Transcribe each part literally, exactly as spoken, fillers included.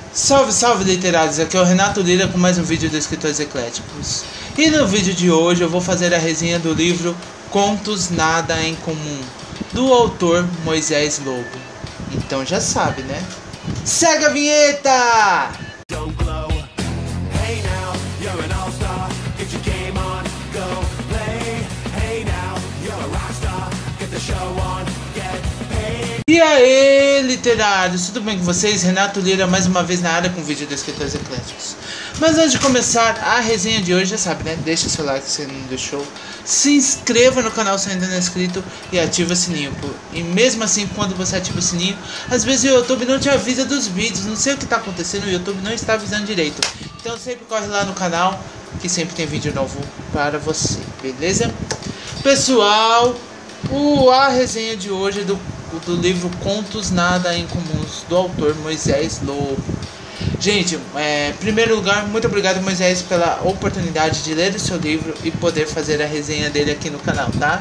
Salve, salve literários, aqui é o Renato Lira com mais um vídeo do Escritores Ecléticos. E no vídeo de hoje eu vou fazer a resenha do livro Contos Nada em Comum, do autor Moisés Lobo. Então já sabe, né? Segue a vinheta! E aí, literários, tudo bem com vocês? Renato Lira mais uma vez na área com o vídeo dos Escritores Ecléticos. Mas antes de começar a resenha de hoje, já sabe, né? Deixa seu like se não deixou, se inscreva no canal se ainda não é inscrito e ativa o sininho. E mesmo assim, quando você ativa o sininho, às vezes o YouTube não te avisa dos vídeos, não sei o que está acontecendo, o YouTube não está avisando direito. Então sempre corre lá no canal, que sempre tem vídeo novo para você, beleza? Pessoal, o, a resenha de hoje é do do livro Contos Nada em Comuns, do autor Moisés Lobo. Gente, é, em primeiro lugar, muito obrigado, Moisés, pela oportunidade de ler o seu livro e poder fazer a resenha dele aqui no canal, tá?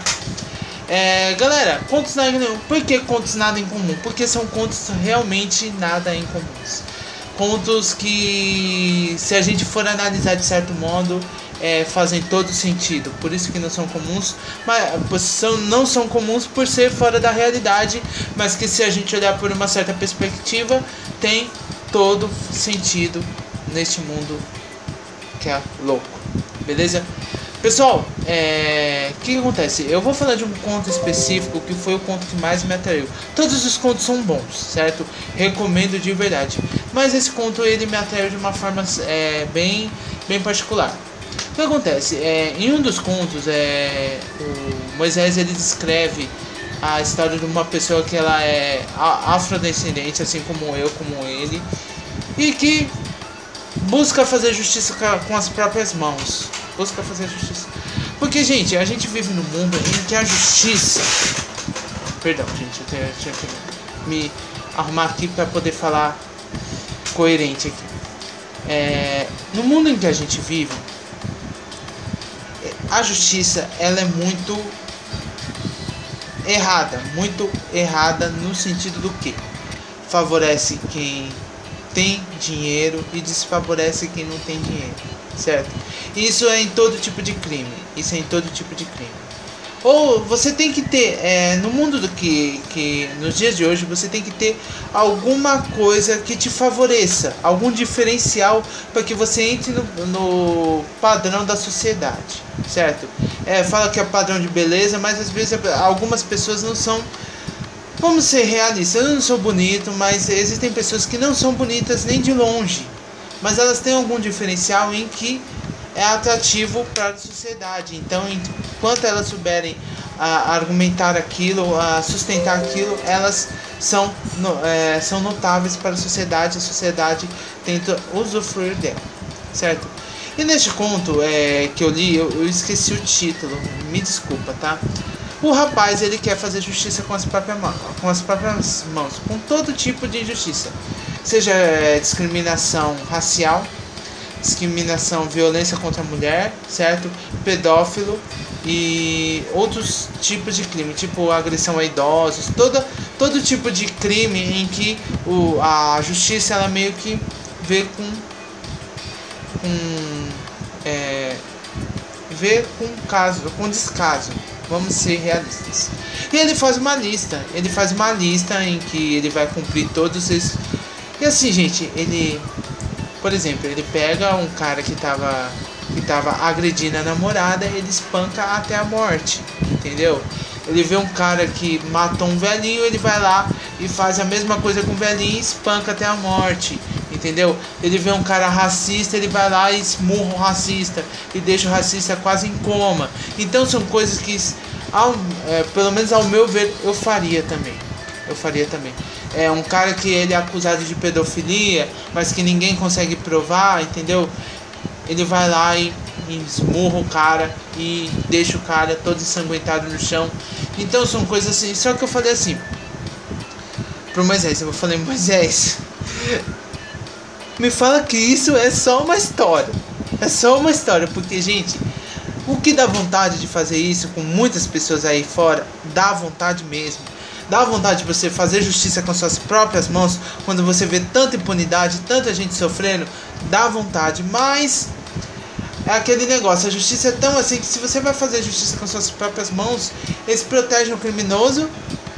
É, galera, contos nada em comum. Por que contos nada em comum? Porque são contos realmente nada em comuns. Contos que, se a gente for analisar de certo modo, é, fazem todo sentido. Por isso que não são comuns, mas são, não são comuns por ser fora da realidade, mas que se a gente olhar por uma certa perspectiva, tem todo sentido neste mundo que é louco. Beleza? Pessoal, é... o que, que acontece? Eu vou falar de um conto específico que foi o conto que mais me atraiu. Todos os contos são bons, certo? Recomendo de verdade. Mas esse conto ele me atraiu de uma forma é, bem, bem particular. O que acontece? É, em um dos contos, é, o Moisés ele descreve a história de uma pessoa que ela é afrodescendente, assim como eu, como ele, e que busca fazer justiça com as próprias mãos. Busca fazer justiça. Porque, gente, a gente vive num mundo em que a justiça... Perdão, gente, eu tenho, eu tinha que me arrumar aqui para poder falar coerente aqui. É, no mundo em que a gente vive, a justiça, ela é muito errada. Muito errada no sentido do que favorece quem tem dinheiro e desfavorece quem não tem dinheiro, certo? Isso é em todo tipo de crime. Isso é em todo tipo de crime. Ou você tem que ter, é, no mundo do que, que nos dias de hoje, você tem que ter alguma coisa que te favoreça, algum diferencial para que você entre no, no padrão da sociedade, certo? É, fala que é padrão de beleza, mas às vezes algumas pessoas não são. Vamos ser realistas, eu não sou bonito, mas existem pessoas que não são bonitas nem de longe, mas elas têm algum diferencial em que é atrativo para a sociedade. Então, enquanto elas souberem a, argumentar aquilo, a sustentar aquilo, elas são, no, é, são notáveis para a sociedade. A sociedade tenta usufruir dela, certo? E neste conto é, que eu li, eu, eu esqueci o título, me desculpa, tá? O rapaz, ele quer fazer justiça com as próprias mãos, com as próprias mãos, com todo tipo de injustiça, seja é, discriminação racial, discriminação, violência contra a mulher, certo? Pedófilo e outros tipos de crime, tipo agressão a idosos, todo, todo tipo de crime em que o, a justiça ela meio que vê com, com é, vê com caso, com descaso. Vamos ser realistas. E ele faz uma lista, ele faz uma lista em que ele vai cumprir todos esses. E assim, gente, ele, por exemplo, ele pega um cara que tava, que tava agredindo a namorada, ele espanca até a morte, entendeu? Ele vê um cara que matou um velhinho, ele vai lá e faz a mesma coisa com o velhinho e espanca até a morte, entendeu? Ele vê um cara racista, ele vai lá e esmurra o racista e deixa o racista quase em coma. Então são coisas que, ao, é, pelo menos ao meu ver, eu faria também. Eu faria também. É um cara que ele é acusado de pedofilia, mas que ninguém consegue provar, entendeu? Ele vai lá e, e esmurra o cara e deixa o cara todo ensanguentado no chão. Então são coisas assim. Só que eu falei assim pro Moisés, eu falei, Moisés, me fala que isso é só uma história. É só uma história, porque, gente, o que dá vontade de fazer isso com muitas pessoas aí fora, dá vontade mesmo. Dá vontade de você fazer justiça com suas próprias mãos quando você vê tanta impunidade, tanta gente sofrendo? Dá vontade, mas é aquele negócio, a justiça é tão assim que se você vai fazer justiça com suas próprias mãos, eles protegem o criminoso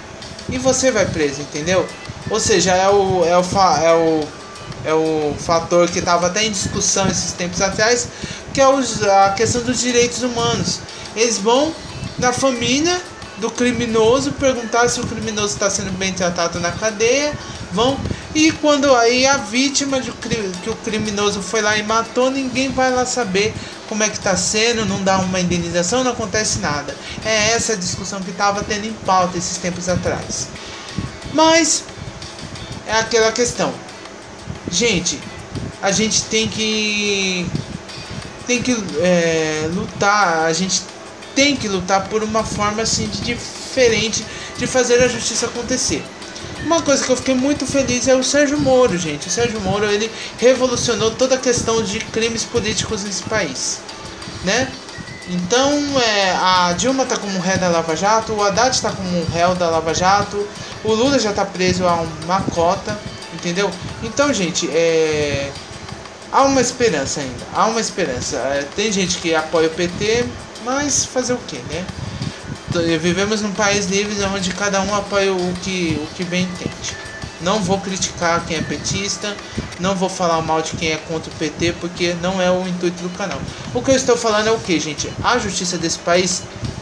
e você vai preso, entendeu? Ou seja, é o, é o, é o, é o fator que estava até em discussão esses tempos atrás, que é os, a questão dos direitos humanos. Eles vão na família do criminoso perguntar se o criminoso está sendo bem tratado na cadeia, vão, e quando aí a vítima de que o criminoso foi lá e matou, ninguém vai lá saber como é que está sendo, não dá uma indenização, não acontece nada. É essa a discussão que estava tendo em pauta esses tempos atrás. Mas é aquela questão, gente, a gente tem que tem que é, lutar, a gente tem que lutar por uma forma assim de diferente de fazer a justiça acontecer. Uma coisa que eu fiquei muito feliz é o Sérgio Moro, gente. O Sérgio Moro, ele revolucionou toda a questão de crimes políticos nesse país, né? Então, é, a Dilma tá como ré da Lava Jato, o Haddad está como réu da Lava Jato, o Lula já tá preso a uma cota, entendeu? Então, gente, é... há uma esperança ainda, há uma esperança. É, tem gente que apoia o P T, mas fazer o que, né? Vivemos num país livre onde cada um apoia o que, o que bem entende. Não vou criticar quem é petista, não vou falar mal de quem é contra o P T, porque não é o intuito do canal. O que eu estou falando é o que, gente? A justiça desse país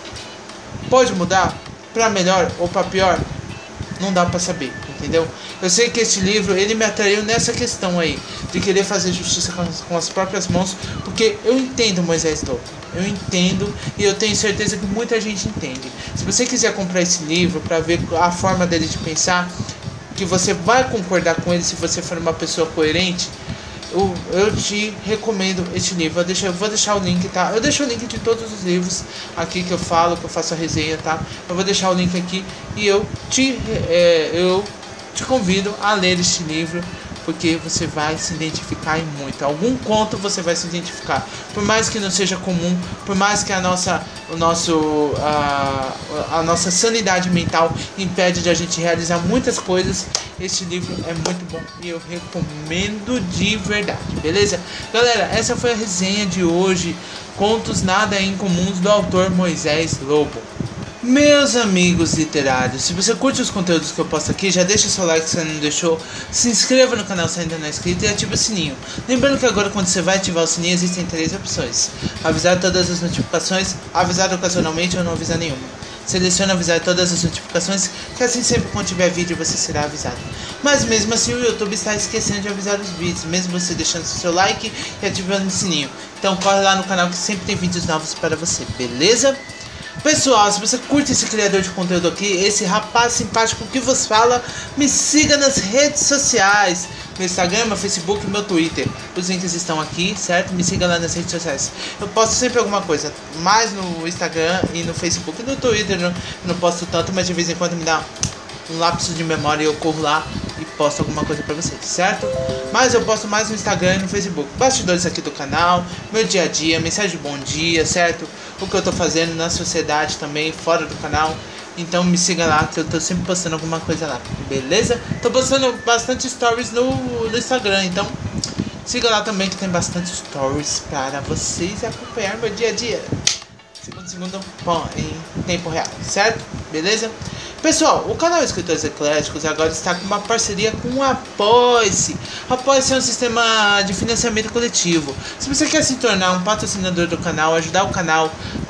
pode mudar para melhor ou para pior? Não dá para saber, entendeu? Eu sei que esse livro, ele me atraiu nessa questão aí, de querer fazer justiça com as, com as próprias mãos, porque eu entendo Moisés Lobo, eu entendo e eu tenho certeza que muita gente entende. Se você quiser comprar esse livro para ver a forma dele de pensar, que você vai concordar com ele se você for uma pessoa coerente, eu, eu te recomendo este livro. Eu, deixo, eu vou deixar o link, tá? Eu deixo o link de todos os livros aqui que eu falo, que eu faço a resenha, tá? Eu vou deixar o link aqui e eu te, é, eu te convido a ler este livro, porque você vai se identificar em muito. Algum conto você vai se identificar, por mais que não seja comum, por mais que a nossa, o nosso, a, a nossa sanidade mental impede de a gente realizar muitas coisas. Este livro é muito bom e eu recomendo de verdade, beleza? Galera, essa foi a resenha de hoje, Contos Nada Incomuns, do autor Moisés Lobo. Meus amigos literários, se você curte os conteúdos que eu posto aqui, já deixa seu like se você não deixou, se inscreva no canal se ainda não é inscrito e ative o sininho. Lembrando que agora quando você vai ativar o sininho existem três opções: avisar todas as notificações, avisar ocasionalmente ou não avisar nenhuma. Selecione avisar todas as notificações, que assim sempre quando tiver vídeo você será avisado. Mas mesmo assim o YouTube está esquecendo de avisar os vídeos, mesmo você deixando seu like e ativando o sininho. Então corre lá no canal que sempre tem vídeos novos para você, beleza? Pessoal, se você curte esse criador de conteúdo aqui, esse rapaz simpático que vos fala, me siga nas redes sociais, meu Instagram, meu Facebook e meu Twitter. Os links estão aqui, certo? Me siga lá nas redes sociais. Eu posto sempre alguma coisa, mais no Instagram e no Facebook. No Twitter eu não posto tanto, mas de vez em quando me dá um lapso de memória e eu corro lá e posto alguma coisa pra vocês, certo? Mas eu posto mais no Instagram e no Facebook. Bastidores aqui do canal, meu dia a dia, mensagem de bom dia, certo? O que eu tô fazendo na sociedade também, fora do canal. Então me siga lá que eu tô sempre postando alguma coisa lá, beleza? Tô postando bastante stories no, no Instagram, então siga lá também que tem bastante stories para vocês acompanhar meu dia a dia. Segundo, segundo, bom, em tempo real, certo? Beleza? Pessoal, o canal Escritores Ecléticos agora está com uma parceria com o Apoia-se. Apoia-se é um sistema de financiamento coletivo. Se você quer se tornar um patrocinador do canal, ajudar o canal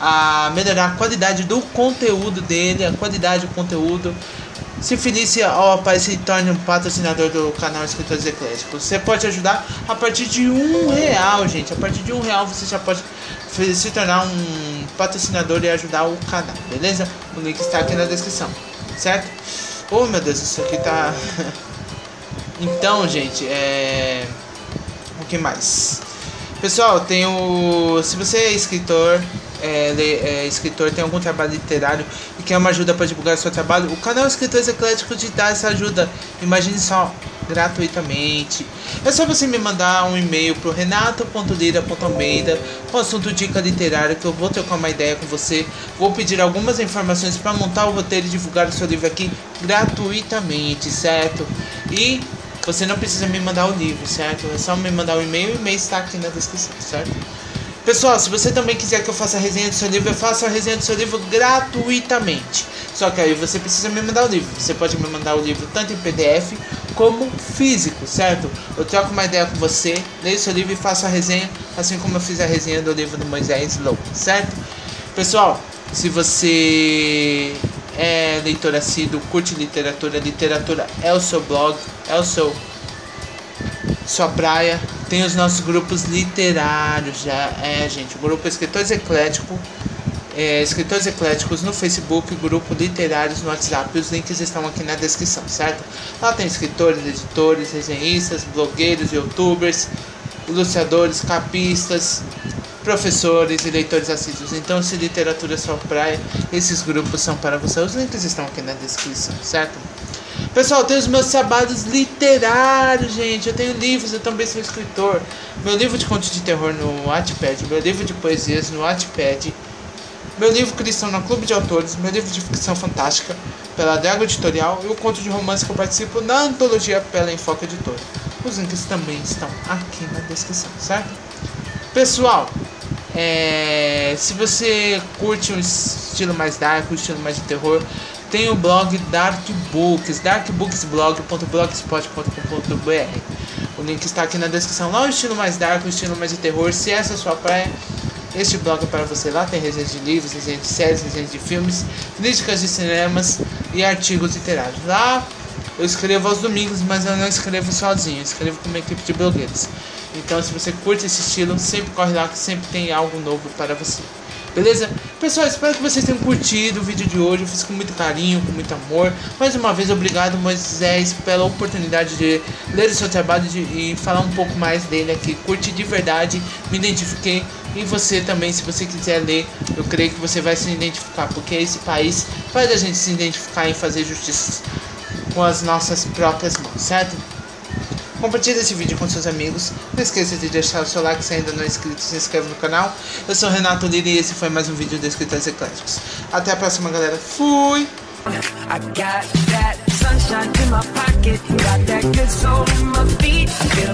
a melhorar a qualidade do conteúdo dele, a qualidade do conteúdo, se felice ao Apoia-se e torne um patrocinador do canal Escritores Ecléticos. Você pode ajudar a partir de um real, gente. A partir de um real você já pode se tornar um patrocinador e ajudar o canal, beleza? O link está aqui na descrição, certo? Oh meu Deus, isso aqui tá... Então, gente, é... o que mais? Pessoal, tem o... se você é escritor, é, é escritor, tem algum trabalho literário e quer uma ajuda para divulgar o seu trabalho, o canal Escritores Ecléticos te dá essa ajuda. Imagine só, gratuitamente. É só você me mandar um e-mail pro renato ponto lira ponto almeida com o assunto dica literária, que eu vou trocar uma ideia com você. Vou pedir algumas informações para montar o roteiro e divulgar o seu livro aqui gratuitamente, certo? E você não precisa me mandar o livro, certo? É só me mandar o e-mail, o e-mail está aqui na descrição, certo? Pessoal, se você também quiser que eu faça a resenha do seu livro, eu faço a resenha do seu livro gratuitamente. Só que aí você precisa me mandar o livro. Você pode me mandar o livro tanto em P D F como físico, certo? Eu troco uma ideia com você, leio o seu livro e faço a resenha, assim como eu fiz a resenha do livro do Moisés Low, certo? Pessoal, se você é leitor assíduo, curte literatura, literatura é o seu blog, é o seu sua praia, tem os nossos grupos literários, já é, gente, o grupo Escritores Ecléticos, é, Escritores Ecléticos no Facebook, grupo Literários no WhatsApp, os links estão aqui na descrição, certo? Lá tem escritores, editores, resenhistas, blogueiros, youtubers, ilustradores, capistas, professores e leitores assíduos. Então, se literatura é sua praia, esses grupos são para você. Os links estão aqui na descrição, certo? Pessoal, tem os meus trabalhos literários, gente. Eu tenho livros, eu também sou escritor. Meu livro de contos de terror no Wattpad, meu livro de poesias no Wattpad, meu livro cristão no Clube de Autores, meu livro de ficção fantástica pela Drago Editorial e o conto de romance que eu participo na antologia pela Enfoque Editora. Os links também estão aqui na descrição, certo? Pessoal, é... se você curte um estilo mais dark, um estilo mais de terror, tem o blog Dark Books, dark books blog ponto blogspot ponto com ponto b r. O link está aqui na descrição. Lá o estilo mais dark, o estilo mais de terror. Se essa é a sua praia, este blog é para você. Lá tem resenhas de livros, resenhas de séries, resenhas de filmes, críticas de cinemas e artigos literários. Lá eu escrevo aos domingos, mas eu não escrevo sozinho, eu escrevo com uma equipe de blogueiros. Então, se você curte esse estilo, sempre corre lá que sempre tem algo novo para você. Beleza? Pessoal, espero que vocês tenham curtido o vídeo de hoje. Eu fiz com muito carinho, com muito amor. Mais uma vez, obrigado, Moisés, pela oportunidade de ler o seu trabalho de, e falar um pouco mais dele aqui. Curti de verdade, me identifiquei. E você também, se você quiser ler, eu creio que você vai se identificar, porque esse país faz a gente se identificar em fazer justiça com as nossas próprias mãos, certo? Compartilhe esse vídeo com seus amigos. Não esqueça de deixar o seu like se ainda não é inscrito. Se inscreve no canal. Eu sou o Renato Lira e esse foi mais um vídeo de Escritores Ecléticos. Até a próxima, galera. Fui! I got that sunshine in my pocket, got that good soul in my feet.